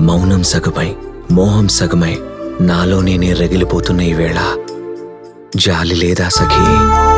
మౌనం సగమై మోహం సగమై నాలో నేనే రగిలిపోతున్న ఈ వేళ జాలి లేదా సఖీ?